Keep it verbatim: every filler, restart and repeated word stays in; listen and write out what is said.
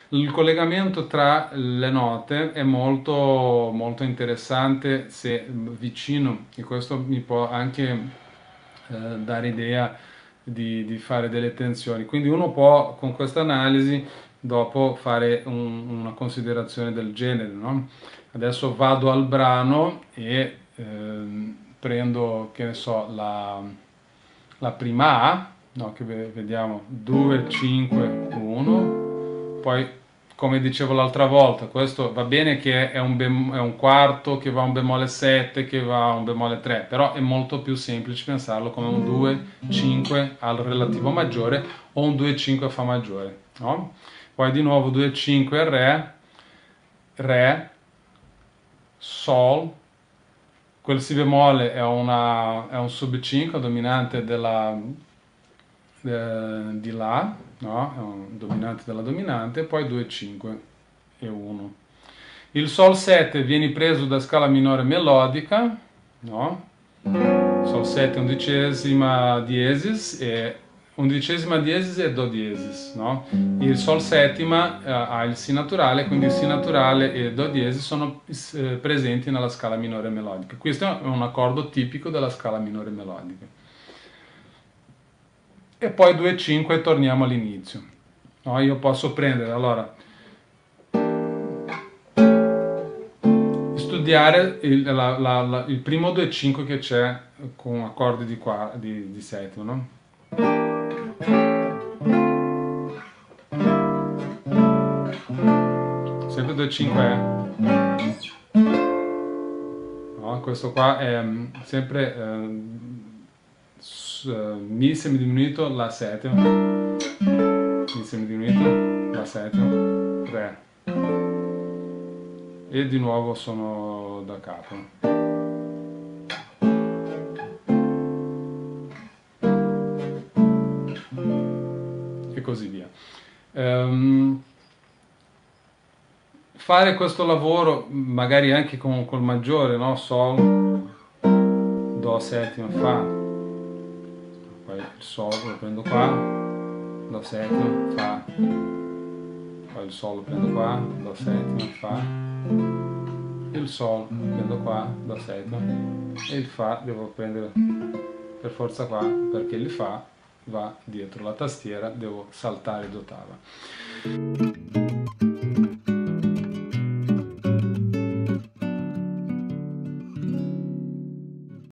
Il collegamento tra le note è molto, molto interessante se vicino, e questo mi può anche eh, dare idea di, di fare delle tensioni. Quindi uno può con questa analisi dopo fare un- una considerazione del genere, no? Adesso vado al brano e ehm, prendo, che ne so, la, la prima A, no, che ve- vediamo due, cinque, uno, poi come dicevo l'altra volta, questo va bene che è un, bem- è un quarto che va a un bemolle sette, che va a un bemolle tre, però è molto più semplice pensarlo come un due, cinque al relativo maggiore o un due, cinque fa maggiore, no? Poi di nuovo due, cinque, Re, Re, Sol, quel Si bemolle è, una, è un sub cinque dominante della, eh, di La, no? È un dominante della dominante, poi due, cinque e uno. Il Sol sette viene preso da scala minore melodica, no? Sol sette undicesima diesis e undicesima diesis e do diesis, no? Il Sol settima eh, ha il Si naturale, quindi il Si naturale e Do diesis sono eh, presenti nella scala minore melodica. Questo è un accordo tipico della scala minore melodica. E poi due cinque torniamo all'inizio. No, io posso prendere allora studiare il, la- la- la- il primo due cinque che c'è con accordi di, qua, di, di settima, no? Sempre due cinque è, no? Questo qua è mm, sempre eh, s- eh, Mi semidiminuito, La settima, Mi semidiminuito, La settima, Re. E di nuovo sono da capo. E così via. Ehm, fare questo lavoro magari anche con col maggiore, no? Sol, Do settima, Fa, poi il Sol lo prendo qua, Do settima, Fa, poi il Sol lo prendo qua, Do settima, Fa, il Sol lo prendo qua, Do settima e il Fa devo prendere per forza qua perché il Fa va dietro la tastiera, devo saltare d'ottava.